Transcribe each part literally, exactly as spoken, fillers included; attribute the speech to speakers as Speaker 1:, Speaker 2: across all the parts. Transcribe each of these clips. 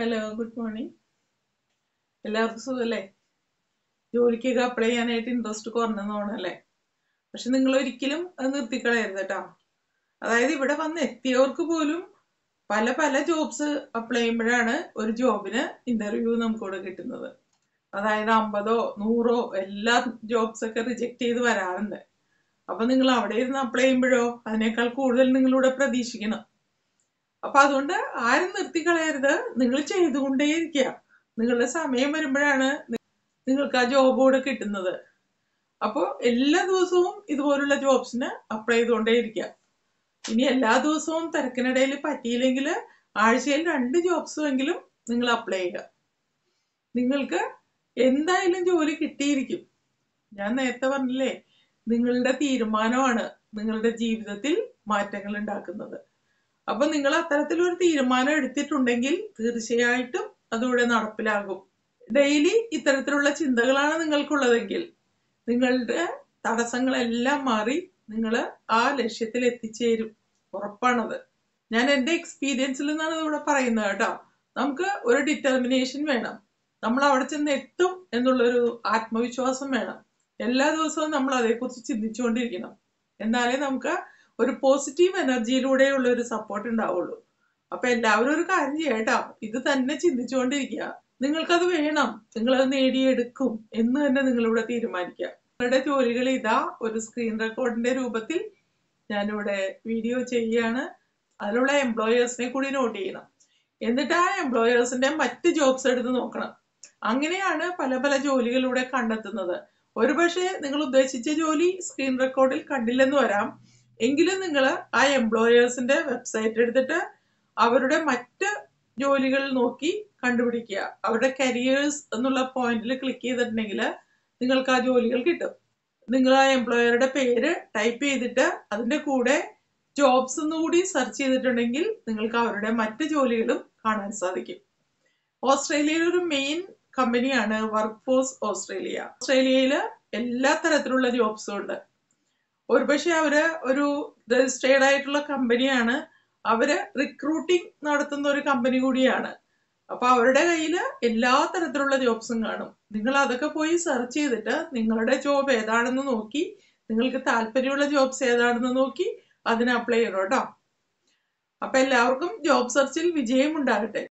Speaker 1: Hello good morning. എല്ലാവർക്കും സുഖമല്ലേ? ജോലിക്കൊക്കെ അപ്ലൈ ചെയ്യാനായിട്ട് ഇൻട്രസ്റ്റ് കുറഞ്ഞെന്ന് തോന്നല്ലേ? പക്ഷെ നിങ്ങൾ ഒരിക്കലും അത് നിർത്തിക്കളയരുത് കേട്ടോ. അതായത് ഇവിടെ വന്ന് എത്തിയവർക്ക് പോലും പല പല ജോബ്സ് അപ്ലൈ ചെയ്യുമ്പോഴാണ് ഒരു ജോബിന് ഇന്റർവ്യൂ നമുക്കിവിടെ കിട്ടുന്നത്. അതായത് അമ്പതോ നൂറോ എല്ലാ ജോബ്സ് ഒക്കെ റിജക്ട് ചെയ്ത് വരാറുണ്ട്. അപ്പൊ നിങ്ങൾ അവിടെ ഇരുന്ന് അപ്ലൈ ചെയ്യുമ്പോഴോ അതിനേക്കാൾ കൂടുതൽ നിങ്ങളിവിടെ പ്രതീക്ഷിക്കണം. അപ്പൊ അതുകൊണ്ട് ആരും നിർത്തിക്കളയരുത്, നിങ്ങൾ ചെയ്തുകൊണ്ടേയിരിക്കുക. നിങ്ങളുടെ സമയം വരുമ്പോഴാണ് നിങ്ങൾക്ക് ആ ജോബ് കൂടെ കിട്ടുന്നത്. അപ്പോൾ എല്ലാ ദിവസവും ഇതുപോലുള്ള ജോബ്സിന് അപ്ലൈ ചെയ്തുകൊണ്ടേയിരിക്കുക. ഇനി എല്ലാ ദിവസവും തിരക്കിനിടയിൽ പറ്റിയില്ലെങ്കിൽ ആഴ്ചയിൽ രണ്ട് ജോബ്സും എങ്കിലും നിങ്ങൾ അപ്ലൈ ചെയ്യുക. നിങ്ങൾക്ക് എന്തായാലും ജോലി കിട്ടിയിരിക്കും. ഞാൻ നേരത്തെ പറഞ്ഞില്ലേ, നിങ്ങളുടെ തീരുമാനമാണ് നിങ്ങളുടെ ജീവിതത്തിൽ മാറ്റങ്ങൾ ഉണ്ടാക്കുന്നത്. അപ്പൊ നിങ്ങൾ അത്തരത്തിലൊരു തീരുമാനം എടുത്തിട്ടുണ്ടെങ്കിൽ തീർച്ചയായിട്ടും അതിവിടെ നടപ്പിലാകും. ഡെയിലി ഇത്തരത്തിലുള്ള ചിന്തകളാണ് നിങ്ങൾക്കുള്ളതെങ്കിൽ നിങ്ങളുടെ തടസ്സങ്ങളെല്ലാം മാറി നിങ്ങൾ ആ ലക്ഷ്യത്തിൽ എത്തിച്ചേരും. ഉറപ്പാണത്. ഞാൻ എൻ്റെ എക്സ്പീരിയൻസിൽ നിന്നാണ് ഇവിടെ പറയുന്നത് കേട്ടോ. നമുക്ക് ഒരു ഡിറ്റർമിനേഷൻ വേണം. നമ്മൾ അവിടെ ചെന്ന് എത്തും എന്നുള്ളൊരു ആത്മവിശ്വാസം വേണം. എല്ലാ ദിവസവും നമ്മൾ അതേക്കുറിച്ച് ചിന്തിച്ചുകൊണ്ടിരിക്കണം. എന്നാലേ നമുക്ക് ഒരു പോസിറ്റീവ് എനർജിയിലൂടെയുള്ള ഒരു സപ്പോർട്ട് ഉണ്ടാവുള്ളൂ. അപ്പൊ എല്ലാവരും ഒരു കാര്യം ചെയ്യട്ടോ, ഇത് തന്നെ ചിന്തിച്ചുകൊണ്ടിരിക്കുക. നിങ്ങൾക്കത് വേണം, നിങ്ങളത് നേടിയെടുക്കും എന്ന് തന്നെ നിങ്ങളിവിടെ തീരുമാനിക്കുക. നിങ്ങളുടെ ജോലികൾ ഇതാ ഒരു സ്ക്രീൻ റെക്കോർഡിന്റെ രൂപത്തിൽ ഞാനിവിടെ വീഡിയോ ചെയ്യുകയാണ്. അതിലുള്ള എംപ്ലോയേഴ്സിനെ കൂടി നോട്ട് ചെയ്യണം. എന്നിട്ട് ആ എംപ്ലോയേഴ്സിന്റെ മറ്റ് ജോബ്സ് എടുത്ത് നോക്കണം. അങ്ങനെയാണ് പല പല ജോലികളിലൂടെ കണ്ടെത്തുന്നത്. ഒരുപക്ഷെ നിങ്ങൾ ഉദ്ദേശിച്ച ജോലി സ്ക്രീൻ റെക്കോർഡിൽ കണ്ടില്ലെന്ന് വരാം. എങ്കിലും നിങ്ങൾ ആ എംപ്ലോയേഴ്സിന്റെ വെബ്സൈറ്റ് എടുത്തിട്ട് അവരുടെ മറ്റ് ജോലികൾ നോക്കി കണ്ടുപിടിക്കുക. അവരുടെ കരിയേഴ്സ് എന്നുള്ള പോയിന്റിൽ ക്ലിക്ക് ചെയ്തിട്ടുണ്ടെങ്കിൽ നിങ്ങൾക്ക് ആ ജോലികൾ കിട്ടും. നിങ്ങൾ ആ എംപ്ലോയറുടെ പേര് ടൈപ്പ് ചെയ്തിട്ട് അതിന്റെ കൂടെ ജോബ്സ് എന്നുകൂടി സെർച്ച് ചെയ്തിട്ടുണ്ടെങ്കിൽ നിങ്ങൾക്ക് അവരുടെ മറ്റ് ജോലികളും കാണാൻ സാധിക്കും. ഓസ്ട്രേലിയയിൽ ഒരു മെയിൻ കമ്പനിയാണ് വർക്ക് ഫോഴ്സ് ഓസ്ട്രേലിയ. ഓസ്ട്രേലിയയിൽ എല്ലാ തരത്തിലുള്ള ജോബ്സും ഉണ്ട്. ഒരുപക്ഷെ അവര് ഒരു രജിസ്ട്രേർഡ് ആയിട്ടുള്ള കമ്പനിയാണ്. അവര് റിക്രൂട്ടിംഗ് നടത്തുന്ന ഒരു കമ്പനി കൂടിയാണ്. അപ്പൊ അവരുടെ കയ്യിൽ എല്ലാ തരത്തിലുള്ള ജോബ്സും കാണും. നിങ്ങൾ അതൊക്കെ പോയി സെർച്ച് ചെയ്തിട്ട് നിങ്ങളുടെ ജോബ് ഏതാണെന്ന് നോക്കി, നിങ്ങൾക്ക് താല്പര്യമുള്ള ജോബ്സ് ഏതാണെന്ന് നോക്കി അതിന് അപ്ലൈ ചെയ്യണം കേട്ടോ. അപ്പൊ എല്ലാവർക്കും ജോബ് സെർച്ചിൽ വിജയം ഉണ്ടാകട്ടെ.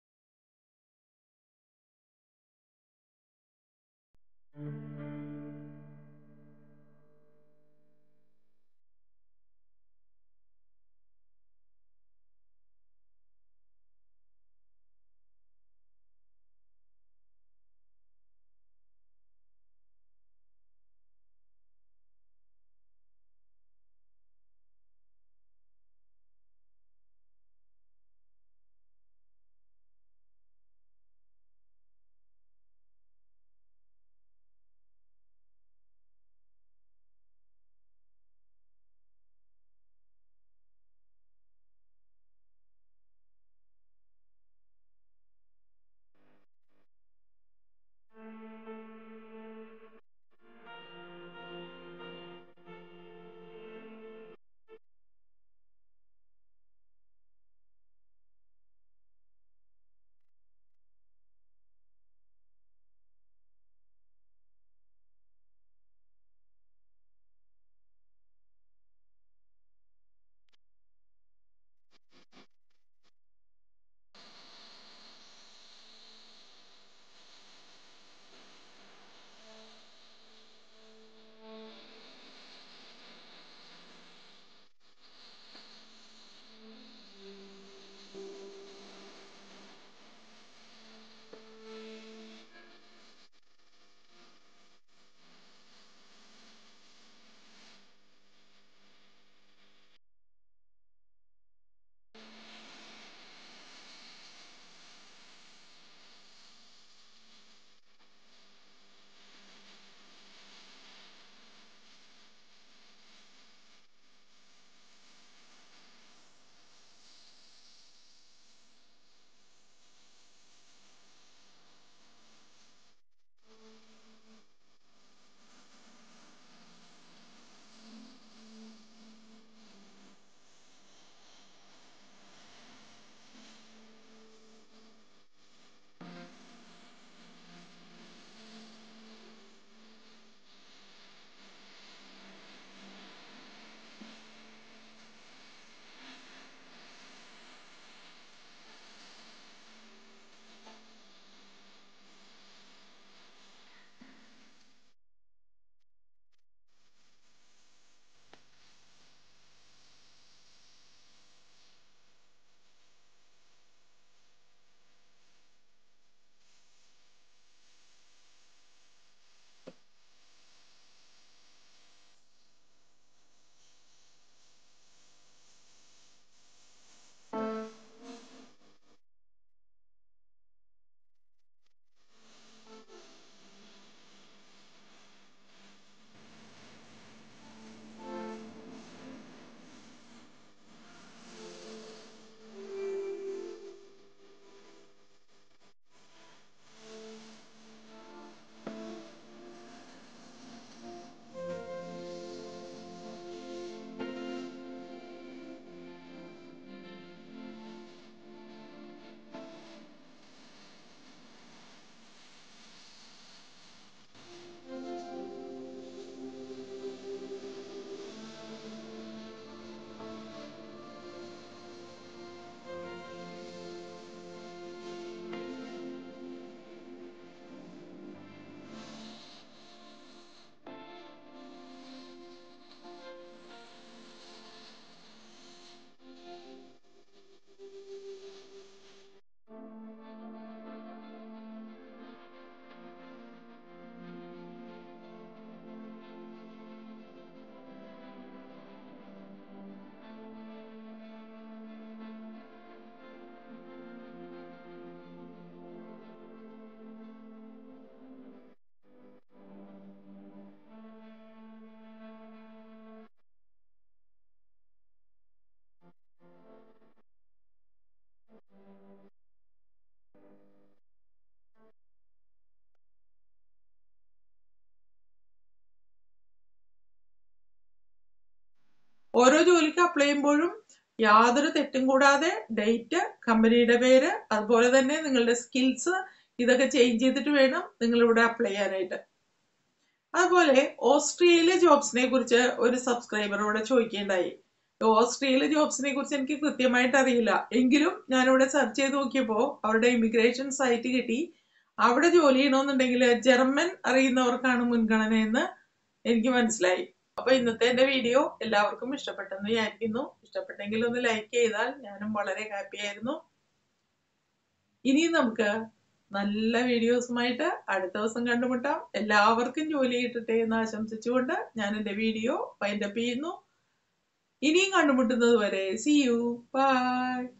Speaker 1: അപ്ലൈ ചെയ്യുമ്പോഴും യാതൊരു തെറ്റും കൂടാതെ ഡേറ്റ്, കമ്പനിയുടെ പേര്, അതുപോലെ തന്നെ നിങ്ങളുടെ സ്കിൽസ് ഇതൊക്കെ ചേഞ്ച് ചെയ്തിട്ട് വേണം നിങ്ങൾ ഇവിടെ അപ്ലൈ ചെയ്യാനായിട്ട്. അതുപോലെ ഓസ്ട്രേലിയ ജോബ്സിനെ കുറിച്ച് ഒരു സബ്സ്ക്രൈബറോട് ചോദിക്കേണ്ടായി. ഓസ്ട്രേലിയ ജോബ്സിനെ കുറിച്ച് എനിക്ക് കൃത്യമായിട്ട് അറിയില്ല, എങ്കിലും ഞാനിവിടെ സെർച്ച് ചെയ്ത് നോക്കിയപ്പോൾ അവരുടെ ഇമിഗ്രേഷൻ സൈറ്റ് കിട്ടി. അവിടെ ജോലി ചെയ്യണമെന്നുണ്ടെങ്കിൽ ജർമ്മൻ അറിയുന്നവർക്കാണ് മുൻഗണന എന്ന് എനിക്ക് മനസ്സിലായി. അപ്പൊ ഇന്നത്തെ എന്റെ വീഡിയോ എല്ലാവർക്കും ഇഷ്ടപ്പെട്ടെന്ന് വിചാരിക്കുന്നു. ഇഷ്ടപ്പെട്ടെങ്കിൽ ഒന്ന് ലൈക്ക് ചെയ്താൽ ഞാനും വളരെ ഹാപ്പി ആയിരുന്നു. ഇനി നമുക്ക് നല്ല വീഡിയോസുമായിട്ട് അടുത്ത ദിവസം കണ്ടുമുട്ടാം. എല്ലാവർക്കും ജോലി കിട്ടട്ടെ എന്ന് ആശംസിച്ചുകൊണ്ട് ഞാൻ എന്റെ വീഡിയോ വൈൻഡപ്പ് ചെയ്യുന്നു. ഇനിയും കണ്ടുമുട്ടുന്നത് വരെ സീ യു, ബൈ.